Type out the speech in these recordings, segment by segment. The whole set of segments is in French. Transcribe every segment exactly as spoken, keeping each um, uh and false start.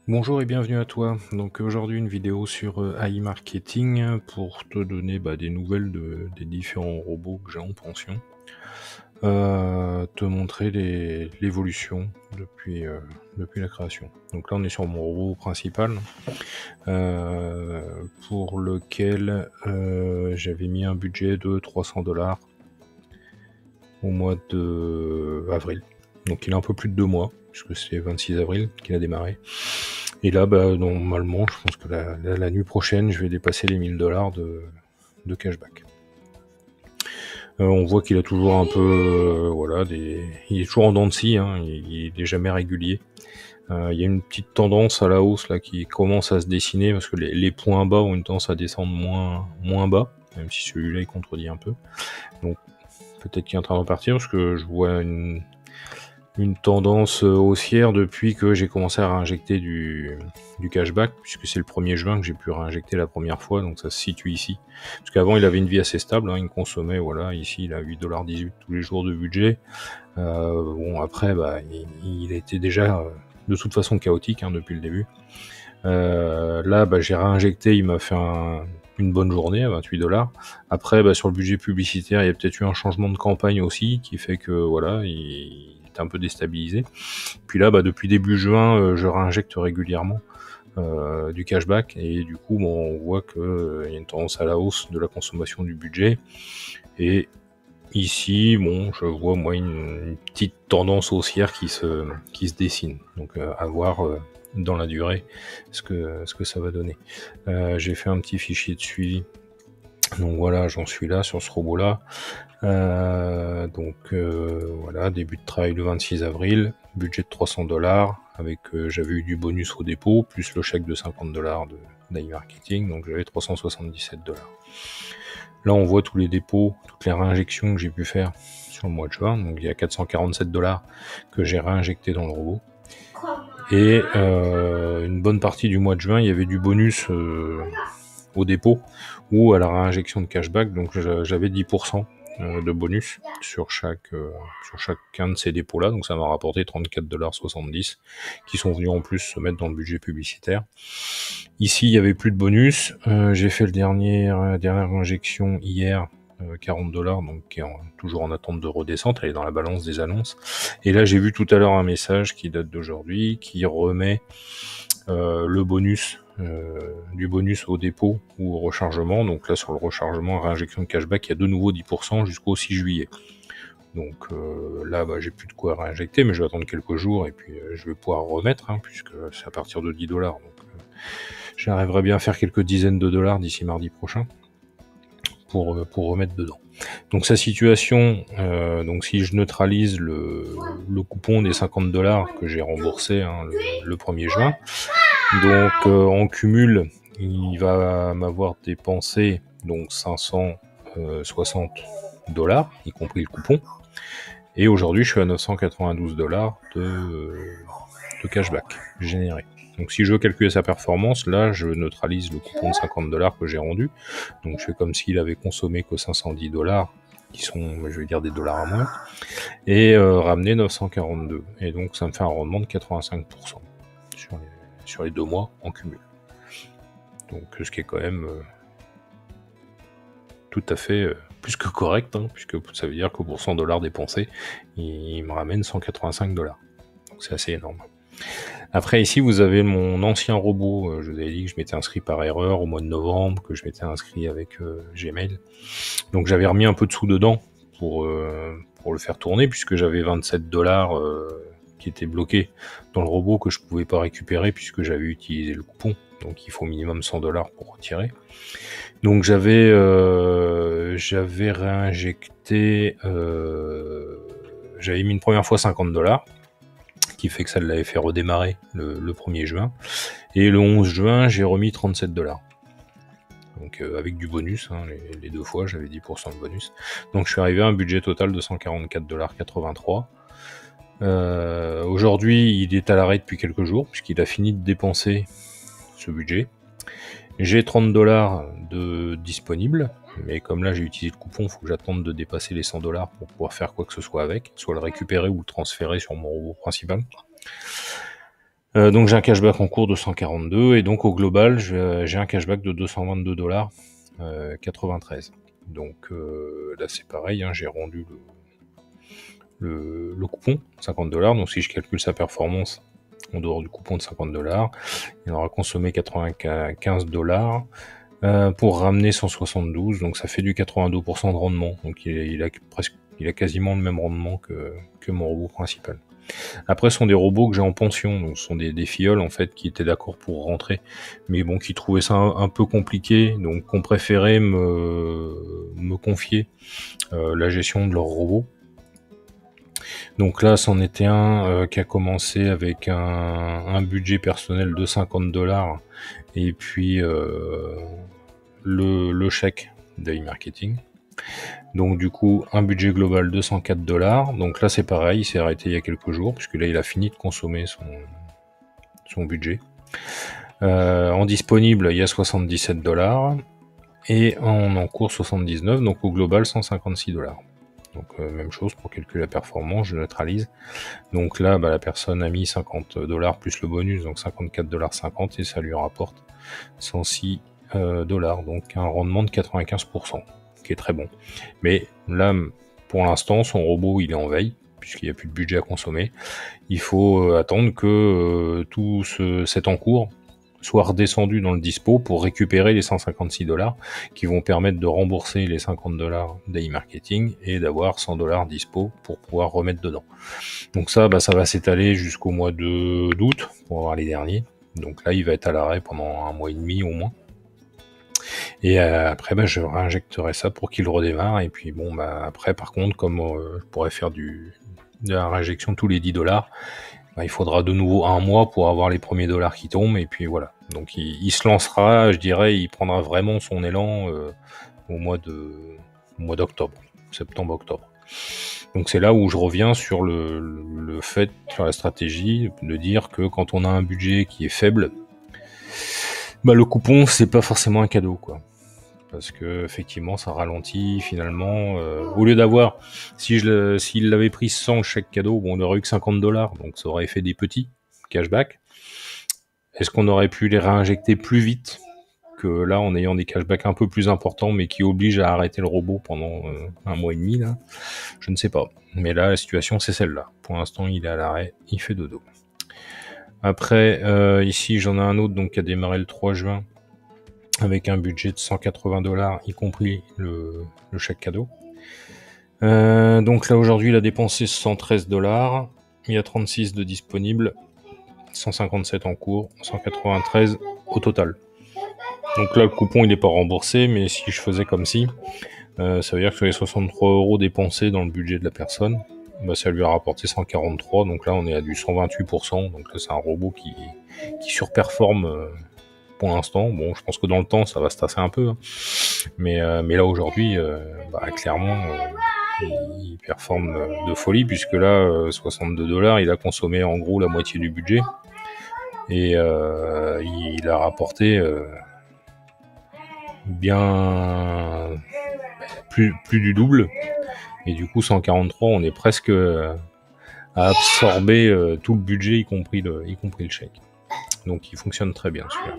Bonjour et bienvenue à toi. Donc aujourd'hui une vidéo sur euh, A I Marketing pour te donner bah, des nouvelles de, des différents robots que j'ai en pension. Euh, te montrer les- l'évolution depuis, euh, depuis la création. Donc là on est sur mon robot principal euh, pour lequel euh, j'avais mis un budget de trois cents dollars au mois de avril. Donc il a un peu plus de deux mois, puisque c'est vingt-six avril qu'il a démarré. Et là, bah, normalement, je pense que la, la, la nuit prochaine, je vais dépasser les mille dollars de, de cashback. Euh, on voit qu'il a toujours un peu, euh, voilà, des, il est toujours en dents de scie, hein, il, il est jamais régulier. Euh, il y a une petite tendance à la hausse là qui commence à se dessiner parce que les, les points bas ont une tendance à descendre moins, moins bas, même si celui-là il contredit un peu. Donc peut-être qu'il est en train de repartir parce que je vois une, une tendance haussière depuis que j'ai commencé à réinjecter du, du cashback, puisque c'est le premier juin que j'ai pu réinjecter la première fois, donc ça se situe ici. Parce qu'avant il avait une vie assez stable, hein, il consommait, voilà, ici il a huit dollars dix-huit tous les jours de budget. Euh, bon après, bah, il, il a été déjà euh, de toute façon chaotique hein, depuis le début. Euh, là, bah, j'ai réinjecté, il m'a fait un, une bonne journée à vingt-huit dollars. Après, bah, sur le budget publicitaire, il y a peut-être eu un changement de campagne aussi qui fait que voilà, il est un peu déstabilisé. Puis là, bah, depuis début juin, euh, je réinjecte régulièrement euh, du cashback et du coup, bon, on voit qu'il euh, y a une tendance à la hausse de la consommation du budget. Et ici, bon, je vois moi une, une petite tendance haussière qui se, qui se dessine. Donc euh, à voir euh, dans la durée ce que, ce que ça va donner. Euh, j'ai fait un petit fichier de suivi. Donc voilà, j'en suis là sur ce robot-là. Euh, donc euh, voilà, début de travail le vingt-six avril, budget de trois cents dollars, avec euh, j'avais eu du bonus au dépôt, plus le chèque de cinquante dollars de d'A I Marketing, donc j'avais trois cent soixante-dix-sept dollars. Là on voit tous les dépôts, toutes les réinjections que j'ai pu faire sur le mois de juin, donc il y a quatre cent quarante-sept dollars que j'ai réinjecté dans le robot. Et euh, une bonne partie du mois de juin, il y avait du bonus euh, au dépôt ou à la réinjection de cashback, donc j'avais dix pour cent de bonus sur chaque euh, sur chacun de ces dépôts là, donc ça m'a rapporté trente-quatre dollars soixante-dix qui sont venus en plus se mettre dans le budget publicitaire. Ici il y avait plus de bonus, euh, j'ai fait le dernier euh, dernière injection hier, euh, quarante dollars, donc qui est en, toujours en attente de redescente, elle est dans la balance des annonces. Et là j'ai vu tout à l'heure un message qui date d'aujourd'hui qui remet euh, le bonus Euh, du bonus au dépôt ou au rechargement. Donc là sur le rechargement, réinjection de cashback, il y a de nouveau dix pour cent jusqu'au six juillet. Donc euh, là bah, j'ai plus de quoi réinjecter, mais je vais attendre quelques jours et puis euh, je vais pouvoir remettre, hein, puisque c'est à partir de dix dollars. Donc euh, j'arriverai bien à faire quelques dizaines de dollars d'ici mardi prochain pour, euh, pour remettre dedans. Donc sa situation, euh, donc si je neutralise le, le coupon des cinquante dollars que j'ai remboursé hein, le, le premier juin, donc euh, en cumul, il va m'avoir dépensé donc cinq cent soixante dollars, y compris le coupon. Et aujourd'hui, je suis à neuf cent quatre-vingt-douze dollars de, de cashback généré. Donc si je veux calculer sa performance, là, je neutralise le coupon de cinquante dollars que j'ai rendu. Donc je fais comme s'il avait consommé que cinq cent dix dollars, qui sont, je vais dire, des dollars à moins, et euh, ramener neuf cent quarante-deux. Et donc ça me fait un rendement de quatre-vingt-cinq pour cent sur les sur les deux mois en cumul. Donc ce qui est quand même euh, tout à fait euh, plus que correct, hein, puisque ça veut dire que pour cent dollars dépensés, il, il me ramène cent quatre-vingt-cinq dollars. Donc c'est assez énorme. Après ici vous avez mon ancien robot, euh, je vous avais dit que je m'étais inscrit par erreur au mois de novembre, que je m'étais inscrit avec euh, Gmail. Donc j'avais remis un peu de sous dedans pour, euh, pour le faire tourner, puisque j'avais vingt-sept dollars euh, qui étaient bloqués dans le robot que je pouvais pas récupérer puisque j'avais utilisé le coupon. Donc il faut minimum cent dollars pour retirer. Donc j'avais euh, j'avais réinjecté, euh, j'avais mis une première fois cinquante dollars, qui fait que ça l'avait fait redémarrer le, le premier juin. Et le onze juin, j'ai remis trente-sept dollars. Donc euh, avec du bonus, hein, les, les deux fois, j'avais dix pour cent de bonus. Donc je suis arrivé à un budget total de cent quarante-quatre dollars quatre-vingt-trois. Euh, aujourd'hui, il est à l'arrêt depuis quelques jours, puisqu'il a fini de dépenser ce budget. J'ai trente dollars de disponibles, mais comme là j'ai utilisé le coupon, il faut que j'attende de dépasser les cent dollars pour pouvoir faire quoi que ce soit avec, soit le récupérer ou le transférer sur mon robot principal. Euh, donc j'ai un cashback en cours de cent quarante-deux et donc au global j'ai un cashback de deux cent vingt-deux dollars quatre-vingt-treize. Donc euh, là c'est pareil, hein, j'ai rendu le, le, le coupon cinquante dollars. Donc si je calcule sa performance en dehors du coupon de cinquante dollars, il aura consommé quatre-vingt-quinze dollars euh, pour ramener cent soixante-douze. Donc ça fait du quatre-vingt-deux pour cent de rendement. Donc il, il a presque, il a quasiment le même rendement que, que mon robot principal. Après, ce sont des robots que j'ai en pension, donc ce sont des, des filleuls en fait qui étaient d'accord pour rentrer, mais bon, qui trouvaient ça un, un peu compliqué, donc qu'on préférait me, me confier euh, la gestion de leurs robots. Donc là, c'en était un euh, qui a commencé avec un, un budget personnel de cinquante dollars et puis euh, le, le chèque d'e-marketing. Donc du coup, un budget global de cent quatre dollars. Donc là, c'est pareil, il s'est arrêté il y a quelques jours, puisque là, il a fini de consommer son, son budget. Euh, en disponible, il y a soixante-dix-sept dollars. Et en encours, soixante-dix-neuf. Donc au global, cent cinquante-six dollars. Donc euh, même chose pour calculer la performance, je neutralise. Donc là, bah, la personne a mis cinquante dollars plus le bonus, donc cinquante-quatre dollars cinquante, et ça lui rapporte cent six dollars. Donc un rendement de quatre-vingt-quinze pour cent. Qui est très bon. Mais là, pour l'instant, son robot, il est en veille, puisqu'il n'y a plus de budget à consommer. Il faut euh, attendre que euh, tout ce, cet encours soit redescendu dans le dispo pour récupérer les cent cinquante-six dollars qui vont permettre de rembourser les cinquante dollars d'e-marketing et d'avoir cent dollars dispo pour pouvoir remettre dedans. Donc ça, bah, ça va s'étaler jusqu'au mois de d'août pour avoir les derniers. Donc là, il va être à l'arrêt pendant un mois et demi au moins. Et euh, après, bah, je réinjecterai ça pour qu'il redémarre. Et puis bon, bah après, par contre, comme euh, je pourrais faire du de la réinjection tous les dix dollars, bah, il faudra de nouveau un mois pour avoir les premiers dollars qui tombent. Et puis voilà. Donc il, il se lancera, je dirais, il prendra vraiment son élan euh, au mois de au mois d'octobre, septembre-octobre. Donc c'est là où je reviens sur le, le fait, sur la stratégie de dire que quand on a un budget qui est faible, bah le coupon c'est pas forcément un cadeau quoi, parce que effectivement ça ralentit finalement. Euh, au lieu d'avoir, si je s'il l'avait pris sans chèque cadeau, bon on aurait eu que cinquante dollars, donc ça aurait fait des petits cashbacks. Est-ce qu'on aurait pu les réinjecter plus vite que là en ayant des cashbacks un peu plus importants, mais qui obligent à arrêter le robot pendant euh, un mois et demi là? Je ne sais pas. Mais là la situation c'est celle-là. Pour l'instant il est à l'arrêt, il fait dodo. Après, euh, ici, j'en ai un autre donc qui a démarré le trois juin avec un budget de cent quatre-vingts dollars, y compris le, le chèque cadeau. Euh, donc là, aujourd'hui, il a dépensé cent treize dollars. Il y a trente-six de disponibles, cent cinquante-sept en cours, cent quatre-vingt-treize au total. Donc là, le coupon, il n'est pas remboursé, mais si je faisais comme si, euh, ça veut dire que sur les soixante-trois euros dépensés dans le budget de la personne, bah, ça lui a rapporté cent quarante-trois, donc là on est à du cent vingt-huit pour cent, donc là c'est un robot qui, qui surperforme euh, pour l'instant. Bon, je pense que dans le temps ça va se tasser un peu, hein. mais, euh, mais là aujourd'hui, euh, bah, clairement, euh, il, il performe de folie, puisque là, euh, soixante-deux dollars, il a consommé en gros la moitié du budget, et euh, il a rapporté euh, bien plus, plus du double. Et du coup, cent quarante-trois, on est presque euh, à absorber euh, tout le budget, y compris le, y compris le chèque. Donc, il fonctionne très bien, celui-là.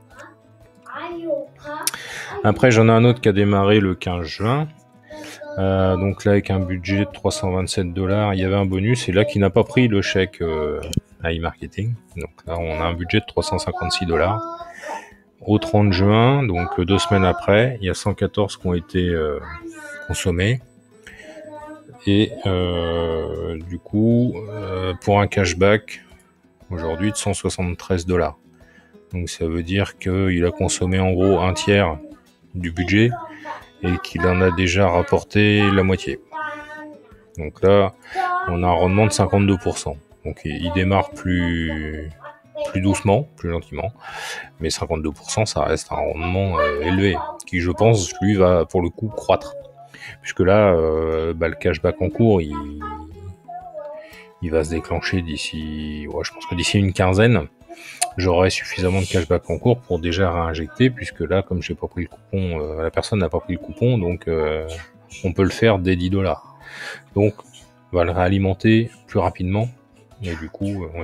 Après, j'en ai un autre qui a démarré le quinze juin. Euh, donc là, avec un budget de trois cent vingt-sept dollars, il y avait un bonus. Et là, qui n'a pas pris le chèque euh, à e-marketing. Donc là, on a un budget de trois cent cinquante-six dollars. Au trente juin, donc deux semaines après, il y a cent quatorze qui ont été euh, consommés. Et euh, du coup, euh, pour un cashback aujourd'hui de cent soixante-treize dollars. Donc ça veut dire qu'il a consommé en gros un tiers du budget et qu'il en a déjà rapporté la moitié. Donc là, on a un rendement de cinquante-deux pour cent. Donc il démarre plus, plus doucement, plus gentiment, mais cinquante-deux pour cent, ça reste un rendement euh, élevé, qui je pense, lui, va pour le coup croître. Puisque là, euh, bah, le cashback en cours, il, il va se déclencher d'ici, ouais, je pense que d'ici une quinzaine, j'aurai suffisamment de cashback en cours pour déjà réinjecter, puisque là, comme j'ai pas pris le coupon, euh, la personne n'a pas pris le coupon, donc euh, on peut le faire dès dix dollars. Donc, on va le réalimenter plus rapidement, et du coup, euh, voilà.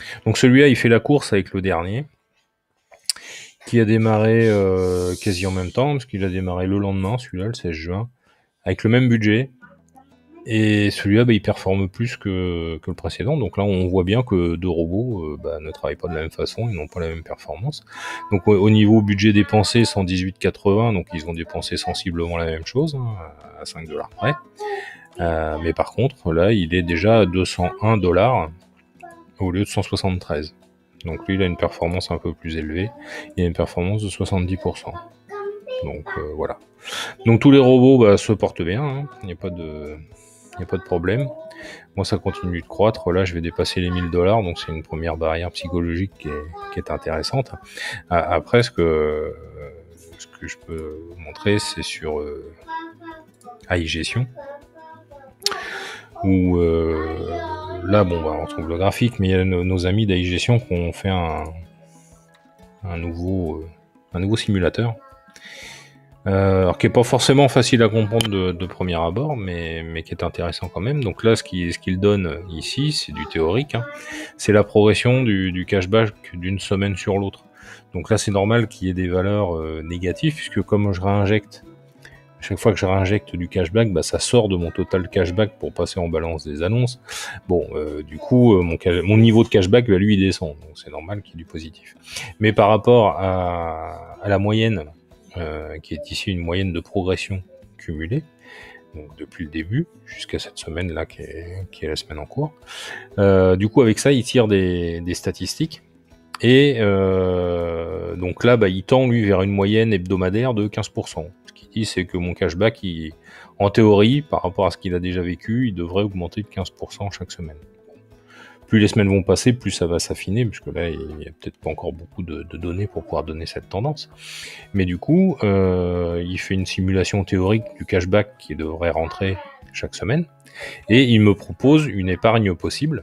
Donc celui-là, il fait la course avec le dernier, qui a démarré euh, quasi en même temps, parce qu'il a démarré le lendemain, celui-là, le seize juin, avec le même budget. Et celui-là, bah, il performe plus que, que le précédent. Donc là, on voit bien que deux robots euh, bah, ne travaillent pas de la même façon, ils n'ont pas la même performance. Donc au, au niveau budget dépensé, cent dix-huit quatre-vingts, donc ils ont dépensé sensiblement la même chose, hein, à cinq dollars près. Euh, mais par contre, là, il est déjà à deux cent un dollars au lieu de cent soixante-treize. Donc lui, il a une performance un peu plus élevée. Il a une performance de soixante-dix pour cent. Donc euh, voilà. Donc tous les robots bah, se portent bien, hein. Il n'y a pas de... Il n'y a pas de problème. Moi, ça continue de croître. Là, je vais dépasser les mille dollars, donc c'est une première barrière psychologique qui est, qui est intéressante. Après, ce que, ce que je peux vous montrer, c'est sur euh, A I Gestion, où euh, là, bon, bah, on trouve le graphique, mais il y a nos, nos amis d'A I Gestion qui ont fait un, un, nouveau, euh, un nouveau simulateur. Euh, alors qui est pas forcément facile à comprendre de, de premier abord, mais, mais qui est intéressant quand même. Donc là, ce qu'il ce qu'il donne ici, c'est du théorique, hein. C'est la progression du, du cashback d'une semaine sur l'autre. Donc là, c'est normal qu'il y ait des valeurs euh, négatives, puisque comme je réinjecte, chaque fois que je réinjecte du cashback, bah, ça sort de mon total cashback pour passer en balance des annonces. Bon, euh, du coup, euh, mon, mon niveau de cashback va lui il descend, donc c'est normal qu'il y ait du positif. Mais par rapport à, à la moyenne, Euh, qui est ici une moyenne de progression cumulée, donc depuis le début jusqu'à cette semaine là qui est, qui est la semaine en cours. Euh, du coup avec ça il tire des, des statistiques et euh, donc là bah, il tend lui vers une moyenne hebdomadaire de quinze pour cent. Ce qu'il dit c'est que mon cashback il, en théorie par rapport à ce qu'il a déjà vécu il devrait augmenter de quinze pour cent chaque semaine. Plus les semaines vont passer, plus ça va s'affiner, puisque là, il n'y a peut-être pas encore beaucoup de, de données pour pouvoir donner cette tendance. Mais du coup, euh, il fait une simulation théorique du cashback qui devrait rentrer chaque semaine, et il me propose une épargne possible.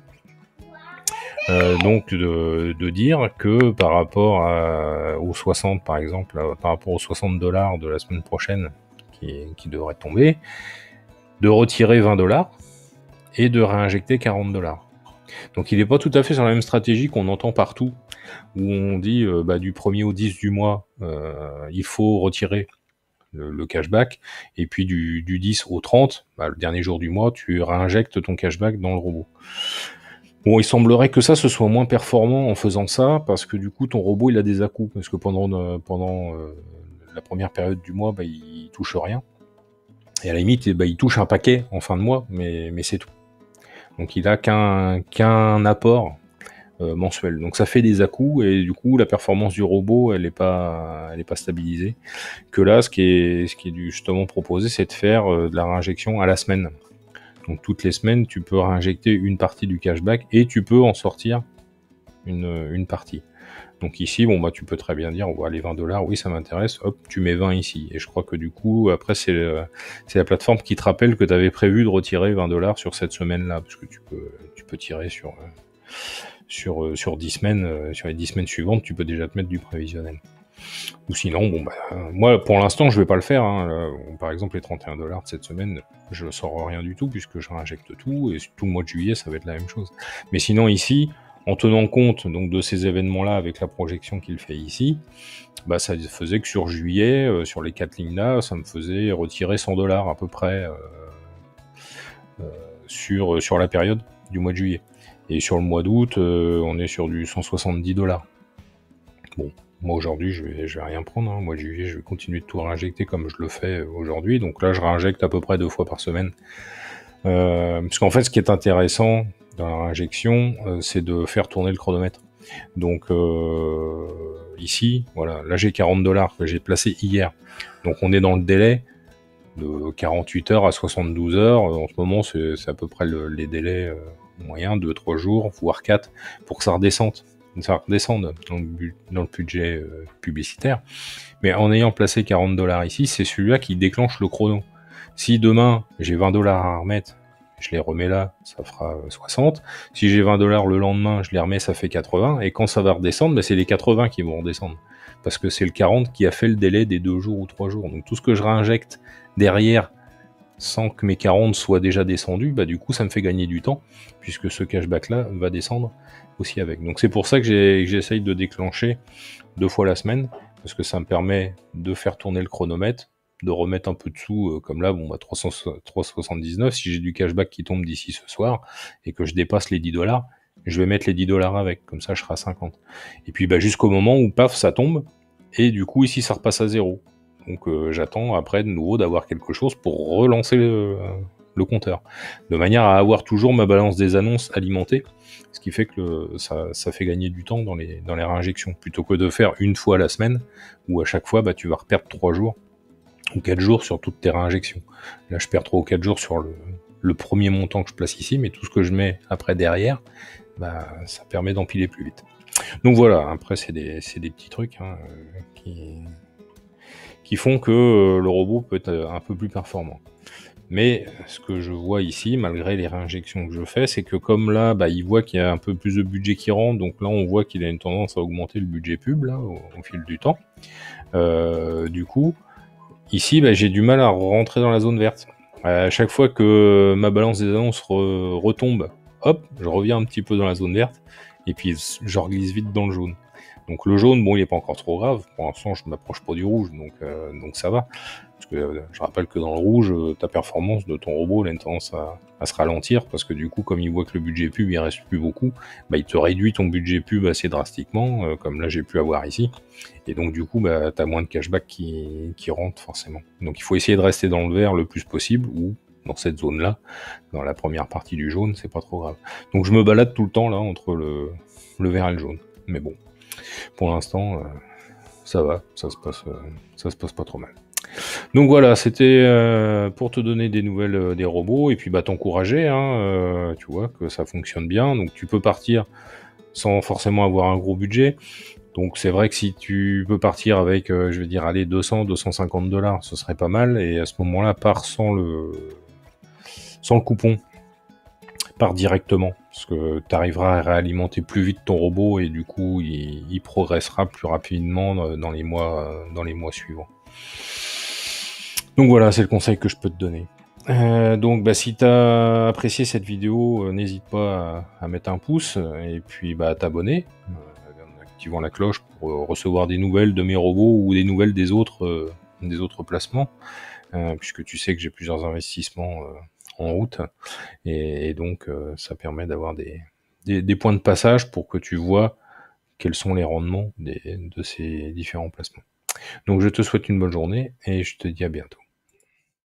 Euh, donc de, de dire que par rapport à, aux soixante, par exemple, par rapport aux soixante dollars de la semaine prochaine qui, qui devrait tomber, de retirer vingt dollars et de réinjecter quarante dollars. Donc il n'est pas tout à fait sur la même stratégie qu'on entend partout, où on dit euh, bah, du premier au dix du mois, euh, il faut retirer le, le cashback, et puis du, du dix au trente, bah, le dernier jour du mois, tu réinjectes ton cashback dans le robot. Bon, il semblerait que ça, ce soit moins performant en faisant ça, parce que du coup, ton robot, il a des à-coups, parce que pendant, euh, pendant euh, la première période du mois, bah, il touche rien. Et à la limite, bah, il touche un paquet en fin de mois, mais, mais c'est tout. Donc il a qu'un qu'un apport euh, mensuel. Donc ça fait des à-coups et du coup la performance du robot elle est pas elle est pas stabilisée. Que là ce qui est ce qui est justement proposé c'est de faire euh, de la réinjection à la semaine. Donc toutes les semaines tu peux réinjecter une partie du cashback et tu peux en sortir une une partie. Donc ici, bon bah tu peux très bien dire, on va aller vingt dollars, oui ça m'intéresse, hop, tu mets vingt ici. Et je crois que du coup, après c'est euh, c'est la plateforme qui te rappelle que tu avais prévu de retirer vingt dollars sur cette semaine-là, parce que tu peux tu peux tirer sur euh, sur euh, sur dix semaines, euh, sur les dix semaines suivantes, tu peux déjà te mettre du prévisionnel. Ou sinon, bon bah euh, moi pour l'instant je vais pas le faire. Hein. Là, par exemple les trente et un dollars de cette semaine, je sors rien du tout puisque je réinjecte tout et tout le mois de juillet ça va être la même chose. Mais sinon ici, en tenant compte donc de ces événements-là avec la projection qu'il fait ici, bah ça faisait que sur juillet, euh, sur les quatre lignes-là, ça me faisait retirer cent dollars à peu près euh, euh, sur, sur la période du mois de juillet. Et sur le mois d'août, euh, on est sur du cent soixante-dix dollars. Bon, moi aujourd'hui, je vais, je vais rien prendre. Hein. Mois de juillet, je vais continuer de tout réinjecter comme je le fais aujourd'hui. Donc là, je réinjecte à peu près deux fois par semaine. Euh, parce qu'en fait, ce qui est intéressant dans la réinjection, euh, c'est de faire tourner le chronomètre. Donc euh, ici, voilà, là j'ai quarante dollars que j'ai placé hier. Donc on est dans le délai de quarante-huit heures à soixante-douze heures. En ce moment, c'est à peu près le, les délais euh, moyens, deux trois jours, voire quatre, pour que ça redescende. Ça redescende dans le, dans le budget euh, publicitaire. Mais en ayant placé quarante dollars ici, c'est celui-là qui déclenche le chrono. Si demain, j'ai vingt dollars à remettre, je les remets là, ça fera soixante. Si j'ai vingt dollars le lendemain, je les remets, ça fait quatre-vingts. Et quand ça va redescendre, bah, c'est les quatre-vingts qui vont redescendre. Parce que c'est le quarante qui a fait le délai des deux jours ou trois jours. Donc tout ce que je réinjecte derrière sans que mes quarante soient déjà descendus, bah du coup ça me fait gagner du temps, puisque ce cashback là va descendre aussi avec. Donc c'est pour ça que j'essaye de déclencher deux fois la semaine, parce que ça me permet de faire tourner le chronomètre, de remettre un peu de sous, euh, comme là, bon bah trois cent soixante-dix-neuf, si j'ai du cashback qui tombe d'ici ce soir, et que je dépasse les dix dollars, je vais mettre les dix dollars avec, comme ça je serai à cinquante. Et puis bah jusqu'au moment où paf ça tombe, et du coup ici ça repasse à zéro. Donc euh, j'attends après de nouveau d'avoir quelque chose pour relancer le, le compteur, de manière à avoir toujours ma balance des annonces alimentée, ce qui fait que le, ça, ça fait gagner du temps dans les, dans les réinjections, plutôt que de faire une fois la semaine, où à chaque fois bah, tu vas reperdre trois jours ou quatre jours sur toutes tes réinjections. Là je perds trois ou quatre jours sur le, le premier montant que je place ici, mais tout ce que je mets après derrière, bah, ça permet d'empiler plus vite. Donc voilà, après c'est des, des petits trucs hein, qui... qui font que euh, le robot peut être un peu plus performant. Mais ce que je vois ici, malgré les réinjections que je fais, c'est que comme là, bah, il voit qu'il y a un peu plus de budget qui rentre, donc là on voit qu'il a une tendance à augmenter le budget pub là, au, au fil du temps. Euh, du coup, ici bah, j'ai du mal à rentrer dans la zone verte. À chaque fois que ma balance des annonces re, retombe, hop, je reviens un petit peu dans la zone verte, et puis je glisse vite dans le jaune. Donc le jaune, bon, il est pas encore trop grave. Pour l'instant, je m'approche pas du rouge, donc euh, donc ça va. Parce que euh, je rappelle que dans le rouge, euh, ta performance de ton robot a une tendance à, à se ralentir, parce que du coup, comme il voit que le budget pub il reste plus beaucoup, bah il te réduit ton budget pub assez drastiquement, euh, comme là j'ai pu avoir ici. Et donc du coup, bah t'as moins de cashback qui qui rentre forcément. Donc il faut essayer de rester dans le vert le plus possible, ou dans cette zone-là, dans la première partie du jaune, c'est pas trop grave. Donc je me balade tout le temps là entre le le vert et le jaune. Mais bon. Pour l'instant, euh, ça va, ça se passe, euh, ça se passe pas trop mal. Donc voilà, c'était euh, pour te donner des nouvelles euh, des robots et puis bah t'encourager, hein, euh, tu vois que ça fonctionne bien. Donc tu peux partir sans forcément avoir un gros budget. Donc c'est vrai que si tu peux partir avec, euh, je vais dire, allez deux cents, deux cent cinquante dollars, ce serait pas mal. Et à ce moment-là, pars sans le, sans le coupon. Part directement, parce que tu arriveras à réalimenter plus vite ton robot et du coup il, il progressera plus rapidement dans les mois, dans les mois suivants. Donc voilà, c'est le conseil que je peux te donner. Euh, donc bah, si tu as apprécié cette vidéo, euh, n'hésite pas à, à mettre un pouce et puis bah, à t'abonner, euh, en activant la cloche pour euh, recevoir des nouvelles de mes robots ou des nouvelles des autres, euh, des autres placements, euh, puisque tu sais que j'ai plusieurs investissements euh, en route, et, et donc euh, ça permet d'avoir des, des, des points de passage pour que tu vois quels sont les rendements des, de ces différents placements. Donc je te souhaite une bonne journée et je te dis à bientôt.